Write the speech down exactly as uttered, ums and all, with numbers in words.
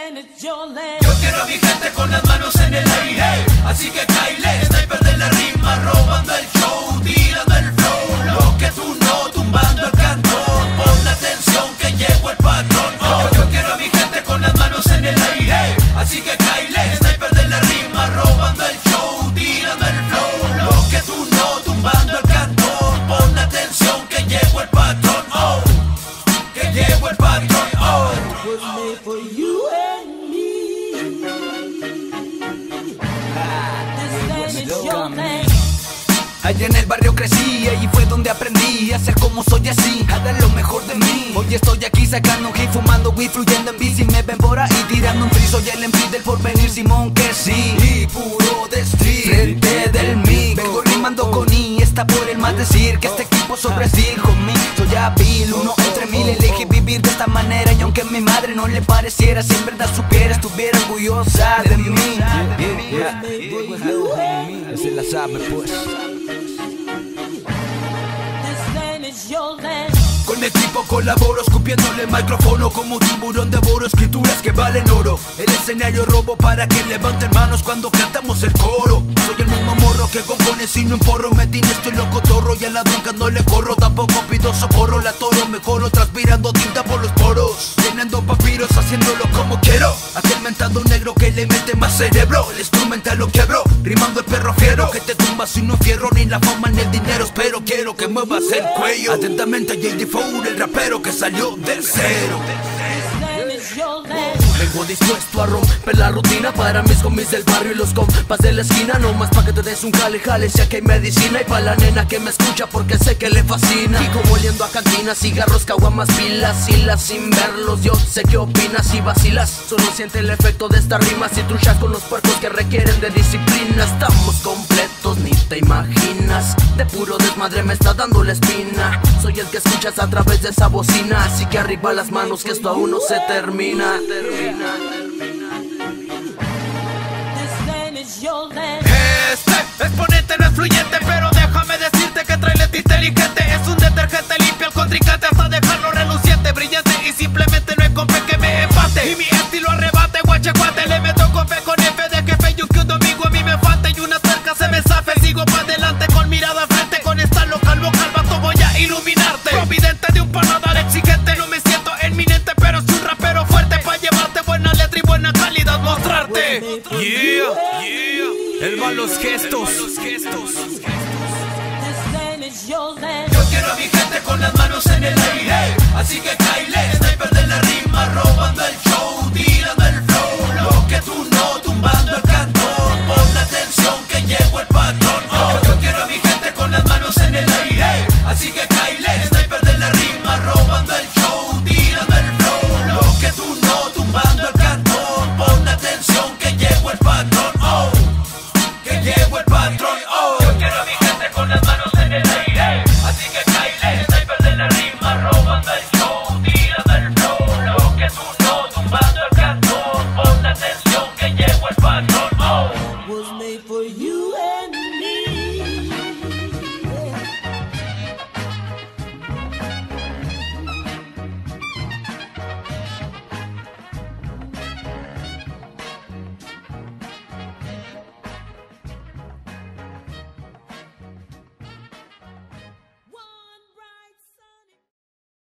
Yo quiero a mi gente con las manos en el aire, así que Kyle, sniper de la rima, robando el show, tirando el flow, lo que tú no, tumbando el cantón, pon atención que llegó el patrón. Oh. Yo, yo quiero a mi gente con las manos en el aire, así que Kyle, sniper de la rima, robando el show, tirando el flow, lo que tú no, tumbando el cantón, pon atención que llegó el patrón. Oh. Que llegó el patrón. Oh. Allá en el barrio crecí, allí fue donde aprendí a ser como soy así, a dar lo mejor de mí. Hoy estoy aquí sacando un hit, fumando weed, fluyendo en bici. Me ven por ahí tirando un free, soy el M C del porvenir, Simón que sí. Y puro de street, frente del mic. Vengo rimando con I, está por el más decir que este equipo sobre sí, homie. Soy hábil, uno entre mil, elegí vivir de esta manera. Y aunque a mi madre no le pareciera, si en verdad supiera, estuviera orgullosa de mí. Yeah, yeah. Ese la sabe pues. Con mi equipo colaboro, escupiéndole el micrófono como un tiburón, devoro escrituras que valen oro. El escenario robo para que levanten manos cuando cantamos el coro. Soy el mismo morro que compone si no emporro. Me tiene estoy loco torro y a la bronca no le corro. Tampoco pido socorro, la toro mejoro, transpirando tinta por los poros, llenando papiros, haciéndolo como quiero. Aquel mentado negro que le mete más cerebro, el instrumental lo quebro, rimando el perro fiero. Que te tumbas si no fierro, ni la fama ni el dinero espero. Quiero que muevas el cuello. Atentamente J D Four, el rapero que salió del cero. Vengo dispuesto a romper la rutina para mis homies del barrio y los compas de la esquina. No más pa' que te des un jale, jale, si aquí hay medicina. Y pa' la nena que me escucha porque sé que le fascina. Y como oliendo a cantinas, cigarros, caguamas, pilas, hilas sin verlos. Yo sé qué opinas y vacilas, solo siente el efecto de estas rimas y truchas con los puercos que requieren de disciplina. Estamos completos, ni te imaginas, de puro desmadre me está dando la espina. Soy el que escuchas a través de esa bocina, así que arriba las manos que esto aún no se termina. Este exponente no es fluyente, pero déjame decirte que trae letra inteligente. Es un detergente, limpia al contrincante hasta dejarlo reluciente, brillante, y simplemente no hay compa que me empate. Y mi estilo arrebate, guache guate, le meto con fe, con F de jefe. Y un que un domingo a mí me falta y una cerca se me zafe. Sigo pa' adelante con mirada frente, con esta local vocal vato voy a iluminarte. Providente de un paladar exigente, no me siento eminente, pero soy un rapero fuerte pa' llevarte buena letra y buena calidad mostrarte. Yeah, yeah. El malos gestos. Yo quiero a mi gente con las manos en el aire, así que